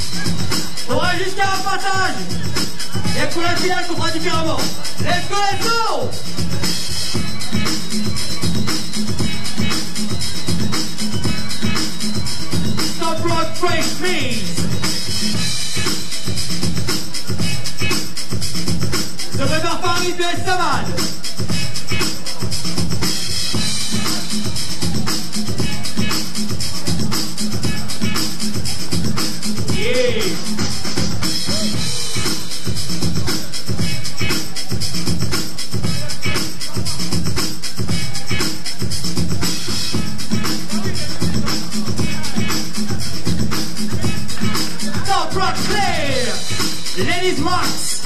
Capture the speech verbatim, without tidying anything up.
On va jusqu'à un passage. Et pour la finale qu'on fera différemment. Let's go, let's go. Stop rock break, please. Je prépare Paris de Samad. Yeah. Top rock clear. Ladies Max.